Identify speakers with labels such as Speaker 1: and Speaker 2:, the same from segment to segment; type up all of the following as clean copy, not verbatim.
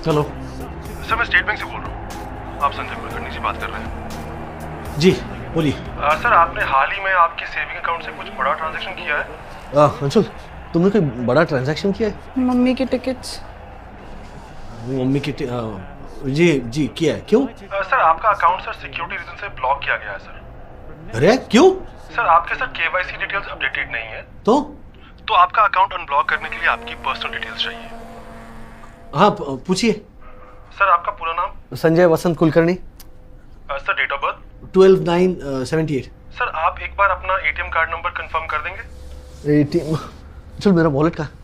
Speaker 1: Hello
Speaker 2: sir, मैं State Bank से बोल रहा हूँ। आप संजय कुलकर्णी जी बात कर रहे हैं?
Speaker 1: जी बोलिए।
Speaker 2: सर, आपने हाल ही में आपके सेविंग अकाउंट से कुछ बड़ा ट्रांजैक्शन किया है?
Speaker 1: अंशुल, तुमने कोई बड़ा ट्रांजैक्शन किया है?
Speaker 3: मम्मी की टिकट्स।
Speaker 1: मम्मी की जी जी किया है। क्यों?
Speaker 2: सर, आपका अकाउंट सर सिक्योरिटी रीजन से ब्लॉक किया गया है सर।
Speaker 1: अरे क्यों?
Speaker 2: सर, आपके सर KYC डिटेल्स अपडेटेड नहीं है।
Speaker 1: तो
Speaker 2: आपका अकाउंट अनब्लॉक करने के लिए आपकी पर्सनल डिटेल्स चाहिए।
Speaker 1: हाँ पूछिए।
Speaker 2: सर, आपका पूरा नाम?
Speaker 1: Sanjay Vasant Kulkarni.
Speaker 2: Sir, date of birth?
Speaker 1: 12/9/78।
Speaker 2: Sir, आप एक बार अपना ATM कार्ड नंबर कंफर्म कर देंगे?
Speaker 1: ATM? चल मेरा वॉलेट का।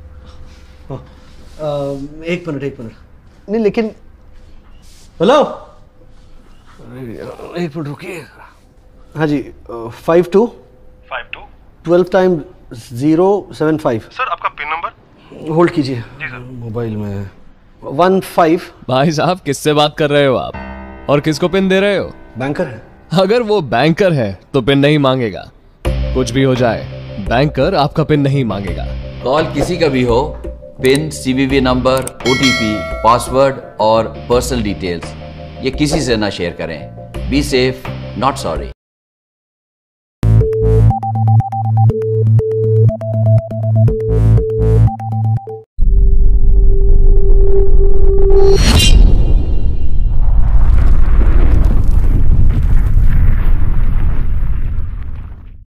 Speaker 1: एक मिनट नहीं, लेकिन हेलो, एक मिनट रुकिए। हाँ जी, 52 12 टाइम 075।
Speaker 2: सर, आपका पिन नंबर?
Speaker 1: होल्ड कीजिए।
Speaker 2: जी सर।
Speaker 1: मोबाइल में 15।
Speaker 4: भाई साहब, किससे बात कर रहे हो आप और किसको पिन दे रहे हो?
Speaker 1: बैंकर है।
Speaker 4: अगर वो बैंकर है तो पिन नहीं मांगेगा। कुछ भी हो जाए, बैंकर आपका पिन नहीं मांगेगा।
Speaker 5: कॉल किसी का भी हो, pin, CVV number, OTP, password और पर्सनल डिटेल्स ये किसी से ना शेयर करें। Be safe, not sorry.